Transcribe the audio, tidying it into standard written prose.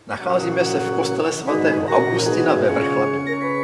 Nacházíme se v kostele svatého Augustina ve Vrchlabí.